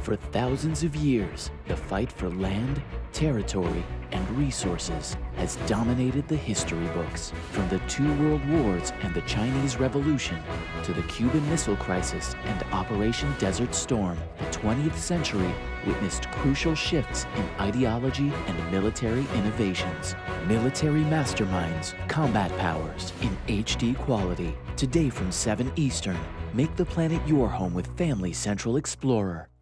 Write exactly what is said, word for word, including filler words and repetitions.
For thousands of years, the fight for land, territory, and resources has dominated the history books. From the two world wars and the Chinese Revolution to the Cuban Missile Crisis and Operation Desert Storm, the twentieth century witnessed crucial shifts in ideology and military innovations. Military Masterminds, Combat Powers in H D quality. Today from seven Eastern. Make the planet your home with Family Central Explorer.